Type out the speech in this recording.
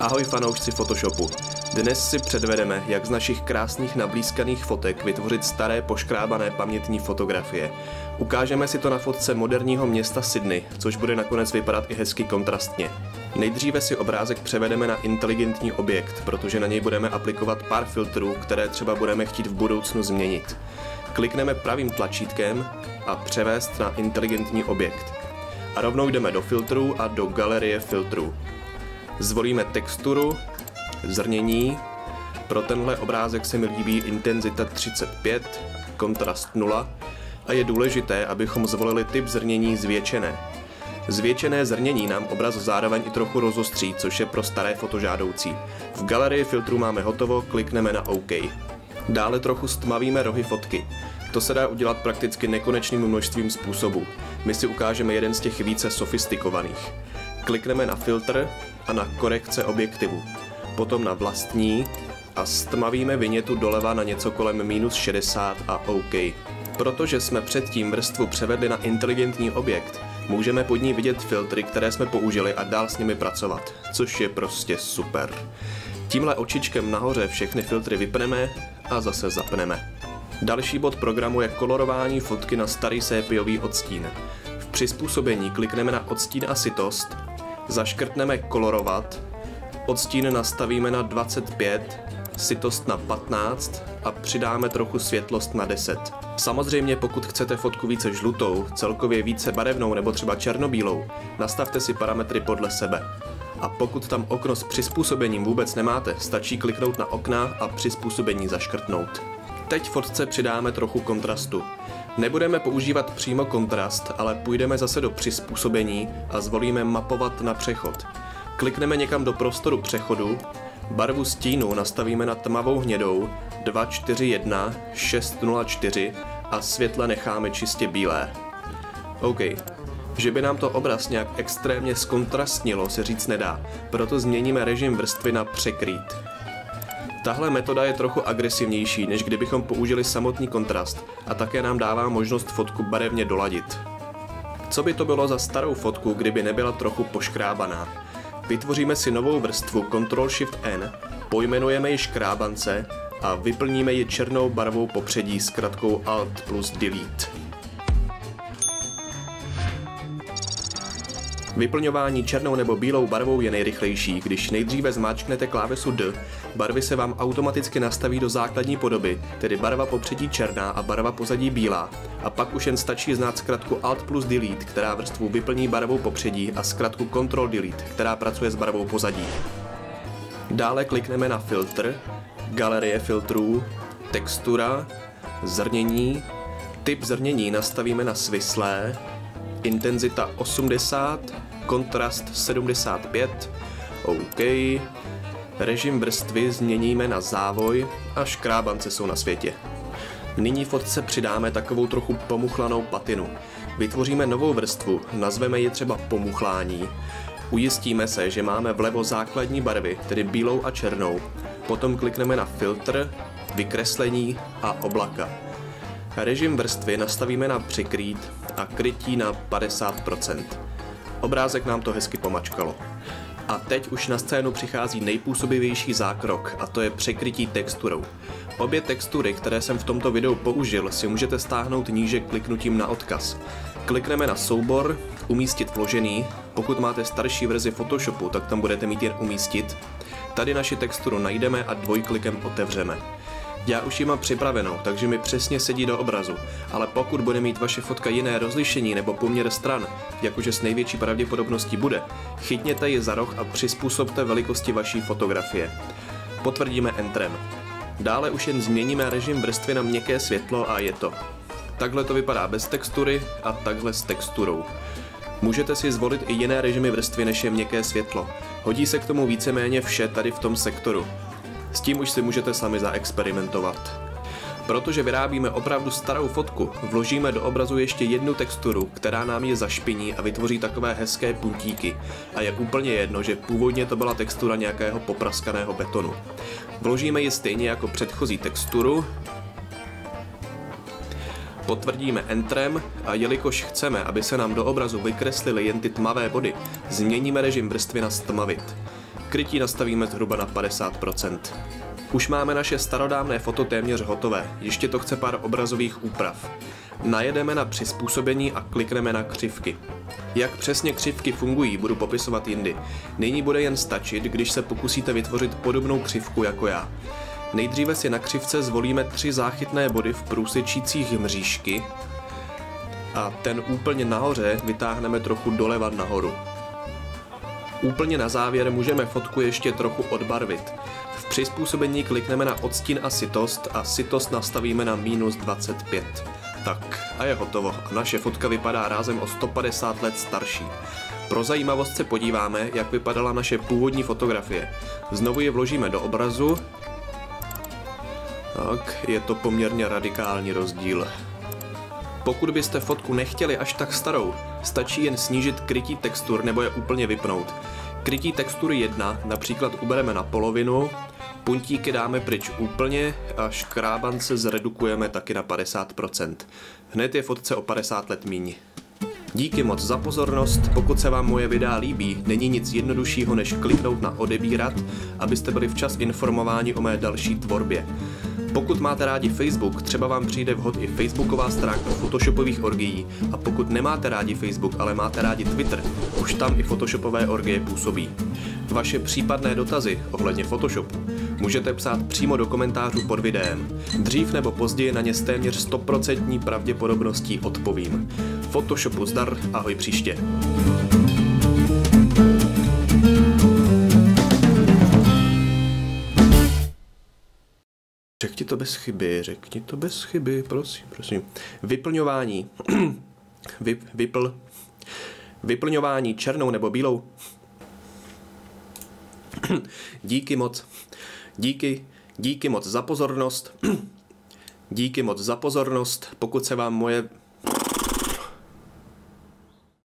Ahoj fanoušci Photoshopu. Dnes si předvedeme, jak z našich krásných nablízkaných fotek vytvořit staré poškrábané pamětní fotografie. Ukážeme si to na fotce moderního města Sydney, což bude nakonec vypadat i hezky kontrastně. Nejdříve si obrázek převedeme na inteligentní objekt, protože na něj budeme aplikovat pár filtrů, které třeba budeme chtít v budoucnu změnit. Klikneme pravým tlačítkem a převést na inteligentní objekt. A rovnou jdeme do filtrů a do galerie filtrů. Zvolíme texturu, zrnění, pro tenhle obrázek se mi líbí intenzita 35, kontrast 0 a je důležité, abychom zvolili typ zrnění zvětšené. Zvětšené zrnění nám obraz zároveň i trochu rozostří, což je pro staré foto žádoucí. V galerii filtrů máme hotovo, klikneme na OK. Dále trochu stmavíme rohy fotky. To se dá udělat prakticky nekonečným množstvím způsobů. My si ukážeme jeden z těch více sofistikovaných. Klikneme na filtr a na korekce objektivu. Potom na vlastní a stmavíme vinětu doleva na něco kolem -60 a OK. Protože jsme předtím vrstvu převedli na inteligentní objekt, můžeme pod ní vidět filtry, které jsme použili a dál s nimi pracovat, což je prostě super. Tímhle očičkem nahoře všechny filtry vypneme a zase zapneme. Další bod programu je kolorování fotky na starý sépiový odstín. V přizpůsobení klikneme na odstín a sytost, zaškrtneme kolorovat, odstín nastavíme na 25, sytost na 15 a přidáme trochu světlost na 10. Samozřejmě pokud chcete fotku více žlutou, celkově více barevnou nebo třeba černobílou, nastavte si parametry podle sebe. A pokud tam okno s přizpůsobením vůbec nemáte, stačí kliknout na okna a přizpůsobení zaškrtnout. Teď fotce přidáme trochu kontrastu. Nebudeme používat přímo kontrast, ale půjdeme zase do přizpůsobení a zvolíme mapovat na přechod. Klikneme někam do prostoru přechodu, barvu stínu nastavíme na tmavou hnědou 241 604 a světle necháme čistě bílé. OK. Že by nám to obraz nějak extrémně zkontrastnilo, se říct nedá, proto změníme režim vrstvy na překrýt. Tahle metoda je trochu agresivnější, než kdybychom použili samotný kontrast a také nám dává možnost fotku barevně doladit. Co by to bylo za starou fotku, kdyby nebyla trochu poškrábaná? Vytvoříme si novou vrstvu Ctrl+Shift+N, pojmenujeme ji škrábance a vyplníme ji černou barvou popředí s kratkou Alt+Delete. Vyplňování černou nebo bílou barvou je nejrychlejší, když nejdříve zmáčknete klávesu D, barvy se vám automaticky nastaví do základní podoby, tedy barva popředí černá a barva pozadí bílá, a pak už jen stačí znát zkratku Alt+Delete, která vrstvu vyplní barvou popředí, a zkratku Ctrl+Delete, která pracuje s barvou pozadí. Dále klikneme na filtr, galerie filtrů, textura, zrnění, typ zrnění nastavíme na svislé, intenzita 80, kontrast 75, OK, režim vrstvy změníme na závoj a škrábance jsou na světě. Nyní fotce přidáme takovou trochu pomuchlanou patinu. Vytvoříme novou vrstvu, nazveme ji třeba pomuchlání. Ujistíme se, že máme vlevo základní barvy, tedy bílou a černou. Potom klikneme na filtr, vykreslení a oblaka. Režim vrstvy nastavíme na překrýt a krytí na 50%. Obrázek nám to hezky pomačkalo. A teď už na scénu přichází nejpůsobivější zákrok, a to je překrytí texturou. Obě textury, které jsem v tomto videu použil, si můžete stáhnout níže kliknutím na odkaz. Klikneme na soubor, umístit vložený, pokud máte starší verzi Photoshopu, tak tam budete mít jen umístit. Tady naši texturu najdeme a dvojklikem otevřeme. Já už ji mám připravenou, takže mi přesně sedí do obrazu, ale pokud bude mít vaše fotka jiné rozlišení nebo poměr stran, jakože s největší pravděpodobností bude, chytněte ji za roh a přizpůsobte velikosti vaší fotografie. Potvrdíme Enterem. Dále už jen změníme režim vrstvy na měkké světlo a je to. Takhle to vypadá bez textury a takhle s texturou. Můžete si zvolit i jiné režimy vrstvy, než je měkké světlo. Hodí se k tomu víceméně vše tady v tom sektoru. S tím už si můžete sami zaexperimentovat. Protože vyrábíme opravdu starou fotku, vložíme do obrazu ještě jednu texturu, která nám je zašpiní a vytvoří takové hezké puntíky. A je úplně jedno, že původně to byla textura nějakého popraskaného betonu. Vložíme ji stejně jako předchozí texturu, potvrdíme Enterem a jelikož chceme, aby se nám do obrazu vykreslily jen ty tmavé body, změníme režim vrstvy na stmavit. Krytí nastavíme zhruba na 50%. Už máme naše starodávné foto téměř hotové, ještě to chce pár obrazových úprav. Najedeme na přizpůsobení a klikneme na křivky. Jak přesně křivky fungují, budu popisovat jindy. Nyní bude jen stačit, když se pokusíte vytvořit podobnou křivku jako já. Nejdříve si na křivce zvolíme 3 záchytné body v průsečících mřížky a ten úplně nahoře vytáhneme trochu doleva nahoru. Úplně na závěr můžeme fotku ještě trochu odbarvit. V přizpůsobení klikneme na odstín a sytost nastavíme na -25. Tak a je hotovo a naše fotka vypadá rázem o 150 let starší. Pro zajímavost se podíváme, jak vypadala naše původní fotografie. Znovu je vložíme do obrazu. Tak, je to poměrně radikální rozdíl. Pokud byste fotku nechtěli až tak starou, stačí jen snížit krytí textur nebo je úplně vypnout. Krytí textury 1 například ubereme na polovinu, puntíky dáme pryč úplně a škrábance zredukujeme taky na 50%. Hned je fotce o 50 let míň. Díky moc za pozornost, pokud se vám moje videa líbí, není nic jednoduššího než kliknout na odebírat, abyste byli včas informováni o mé další tvorbě. Pokud máte rádi Facebook, třeba vám přijde vhod i facebooková stránka photoshopových orgií a pokud nemáte rádi Facebook, ale máte rádi Twitter, už tam i photoshopové orgie působí. Vaše případné dotazy ohledně Photoshopu můžete psát přímo do komentářů pod videem. Dřív nebo později na ně s téměř 100% pravděpodobností odpovím. Photoshopu zdar, ahoj příště. Řekni to bez chyby, prosím. Vyplňování. Vyplňování černou nebo bílou. Díky moc za pozornost. Díky moc za pozornost. Pokud se vám moje